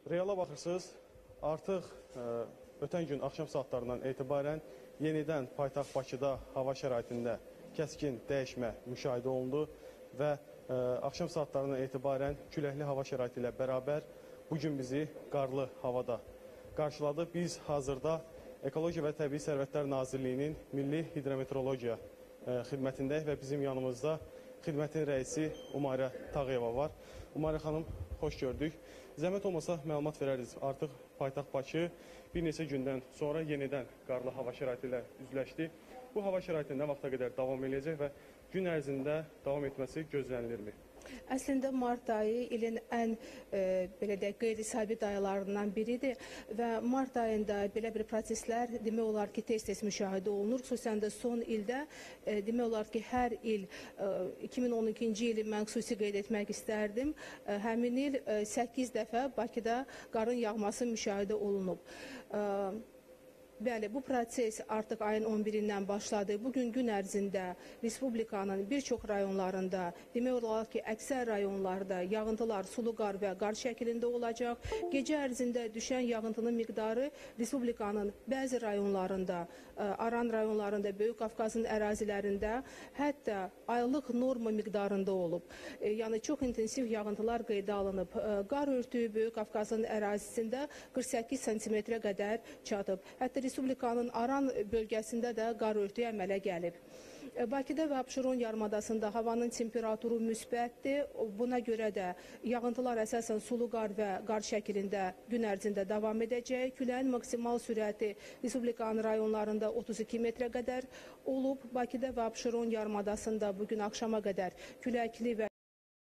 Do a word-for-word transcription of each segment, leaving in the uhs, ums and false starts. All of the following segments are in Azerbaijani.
Reala baxırsınız, artıq ə, ötən gün axşam saatlarından etibarən yenidən paytaxt Bakıda hava şəraitində kəskin dəyişmə müşahidə olundu və ə, axşam saatlarından etibarən küləkli hava şəraiti ilə bərabər bugün bizi qarlı havada qarşıladı. Biz hazırda Ekologiya və Təbii Sərvətlər Nazirliyinin Milli Hidrometeorologiya ə, xidmətindəyik və bizim yanımızda xidmətin rəisi Umarə Tağıyeva var. Umarə xanım, xoş gördük. Zəhmət olmasa məlumat verərdiniz. Artıq paytaxt Bakı bir neçə gündən sonra yenidən qarlı hava şəraiti ilə üzləşdi. Bu hava şəraiti nə vaxta qədər davam edəcək və gün ərzində davam etməsi gözlənilirmi? Əslində mart ayı ilin ən e, belə də qeyri-sabit aylarından biridir və mart ayında belə bir proseslər demək olar ki, tez-tez müşahidə olunur. Xüsusən də son ildə e, demək olar ki, hər il e, iki min on ikinci ili mən xüsusi qeyd etmək istərdim. E, həmin il e, səkkiz dəfə Bakıda qarın yağması müşahidə olunub. E, Bəli, bu proses artıq ayın on birindən başladı. Bugün gün ərzində Respublikanın bir çox rayonlarında, demək olar ki, əksər rayonlarda yağıntılar sulu qar və qar şəklində olacaq. Gecə ərzində düşən yağıntının miqdarı Respublikanın bəzi rayonlarında, Aran rayonlarında, Böyük Qafqazın ərazilərində hətta aylıq norma miqdarında olub. Yəni, çox intensiv yağıntılar qeydə alınıb. Qar örtüyü Böyük Qafqazın ərazisində qırx səkkiz santimetrə qədər çatıb. Hətta Respublikanın Aran bölgəsində də qar örtüyü əmələ gəlib. Bakıda və Abşeron yarımadasında havanın temperaturu müsbətdir. Buna görə də yağıntılar əsasən sulu qar və qar şəklində gün ərzində davam edəcək. Küləyin maksimal sürəti Respublikanın rayonlarında otuz iki metrə qədər olub. Bakıda və Abşeron yarımadasında bugün axşama qədər küləkli və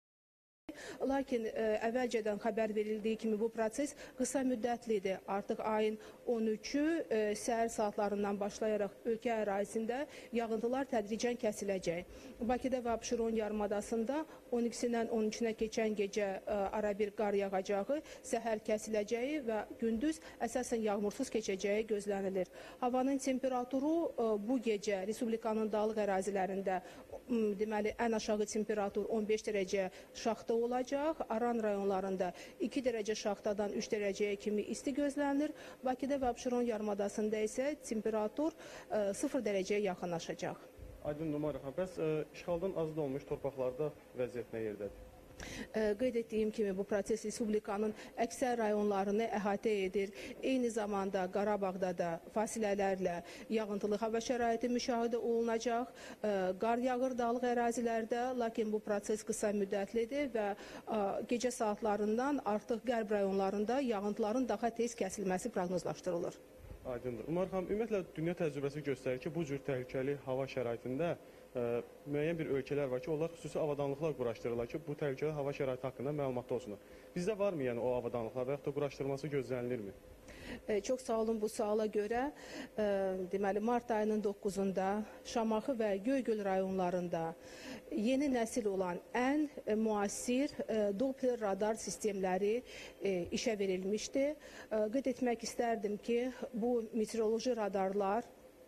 Lakin ə, əvvəlcədən xəbər verildiyi kimi bu proses qısa müddətlidir. Artıq ayın on üçü ə, səhər saatlarından başlayaraq ölkə ərazisində yağıntılar tədricən kəsiləcək. Bakıda və Abşeron yarımadasında on ikisindən on üçünə keçən gecə ə, ara bir qar yağacağı, səhər kəsiləcəyi və gündüz əsasən yağmursuz keçəcəyi gözlənilir. Havanın temperaturu ə, bu gecə Respublikanın dağlıq ərazilərində ə, deməli ən aşağı temperatur on beş dərəcə şaxta olacaq. Aran rayonlarında iki dərəcə şaxtadan üç dərəcəyə kimi isti gözlənilir. Bakıda və Abşeron yarımadasında isə temperatur ə, sıfır dərəcəyə yaxınlaşacaq. Aydın Umarə xanım, bəs ə, işğaldan azad olmuş torpaqlarda vəziyyət nə yerdədir? Qeyd etdiyim kimi bu proses Respublikanın əksər rayonlarını əhatə edir. Eyni zamanda Qarabağda da fasilələrlə yağıntılı hava şəraiti müşahidə olunacaq. Qar yağır dağlıq ərazilərdə, lakin bu proses qısa müddətlidir və gecə saatlarından artıq qərb rayonlarında yağıntıların daha tez kəsilməsi proqnozlaşdırılır. Aydındır. Umar xanım, ümumiyyətlə dünya təcrübəsi göstərir ki, bu cür təhlükəli hava şəraitində ə, müəyyən bir ölkələr var ki, onlar xüsusi avadanlıqlar quraşdırırlar ki, bu təhlükəli hava şəraiti haqqında məlumatda olsunlar. Bizdə varmı yəni o avadanlıqlar və yaxud da quraşdırılması gözlənilirmi? E, çox sağ olun bu suala görə. E, deməli, mart ayının doqquzunda Şamaxı və Göygöl rayonlarında yeni nəsil olan ən e, müasir e, Doppler radar sistemləri e, işə verilmişdi. E, qeyd etmək istərdim ki, bu meteoroloji radarlar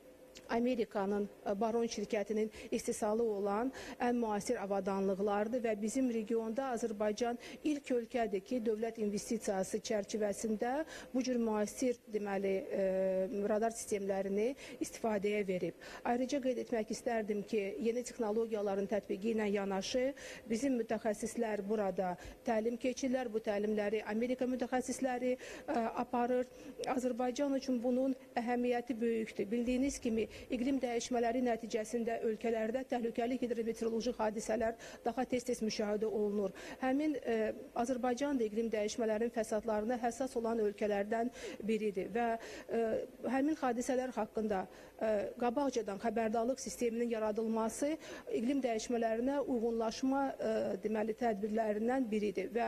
Amerikanın Baron şirkətinin istehsalı olan ən müasir avadanlıqlardır və bizim regionda Azərbaycan ilk ölkədir ki, dövlət investisiyası çərçivəsində bu cür müasir deməli radar sistemlərini istifadəyə verib. Ayrıca qeyd etmək istərdim ki, yeni texnologiyaların tətbiqi ilə yanaşı bizim mütəxəssislər burada təlim keçirlər, bu təlimləri Amerika mütəxəssisləri aparır. Azərbaycan üçün bunun əhəmiyyəti böyükdür. Bildiyiniz kimi İqlim dəyişmələri nəticəsində ölkələrdə təhlükəli hidrometeoroloji hadisələr daha tez-tez müşahidə olunur. Həmin e, Azərbaycan da iqlim dəyişmələrinin fəsadlarına həssas olan ölkələrdən biridir və e, həmin hadisələr haqqında e, qabaqcadan xəbərdarlıq sisteminin yaradılması iqlim dəyişmələrinə uyğunlaşma e, deməli tədbirlərindən biridir və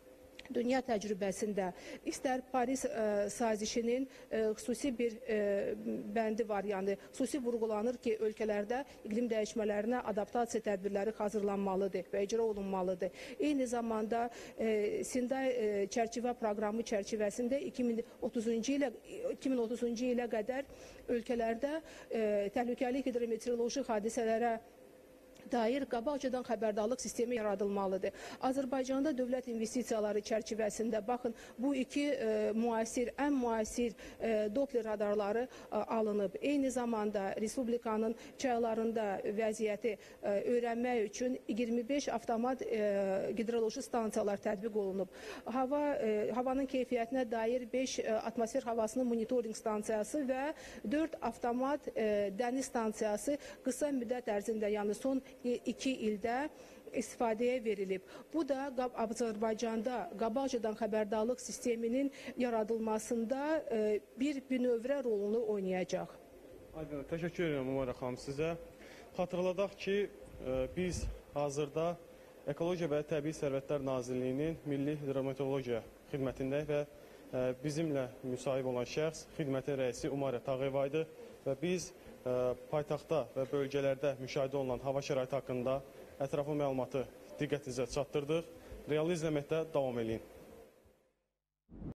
dünya təcrübəsində istər Paris ə, sazişinin ə, xüsusi bir ə, bəndi var, yəni xüsusi vurğulanır ki, ölkələrdə iqlim dəyişmələrinə adaptasiya tədbirləri hazırlanmalıdır və icra olunmalıdır. Eyni zamanda ə, Sinday ə, çərçivə proqramı çərçivəsində iki min otuzuncu ilə iki min otuzuncu ilə qədər ölkələrdə ə, təhlükəli hidrometeoroloji hadisələrə dair qabaqcadan xəbərdarlıq sistemi yaradılmalıdır. Azərbaycanda dövlət investisiyaları çərçivəsində baxın, bu iki e, müasir, ən müasir e, Doppler radarları e, alınıb. Eyni zamanda Respublikanın çaylarında vəziyyəti e, öyrənmək üçün iyirmi beş avtomat e, hidroloji stansiyalar tətbiq olunub. Hava e, havanın keyfiyyətinə dair beş e, atmosfer havasının monitorinq stansiyası və dörd avtomat e, dəniz stansiyası qısa müddət ərzində, yəni son iki ildə istifadəyə verilib. Bu da Azərbaycanda qabaqcadan xəbərdarlıq sisteminin yaradılmasında e, bir bünövrə rolunu oynayacaq. Aydın, təşəkkür edirəm Umarə xanım sizə. Xatırladaq ki, e, biz hazırda Ekologiya və Təbii Sərvətlər Nazirliyinin Milli Hidrometeorologiya xidmətindəyik və e, bizimlə müsahib olan şəxs xidmətin rəisi Umarə Tağıyevaydı və biz e, paytaxtda və bölgələrdə müşahidə olunan hava şəraiti haqqında ətraflı məlumatı diqqətinizə çatdırdıq. Real izləməkdə davam edin.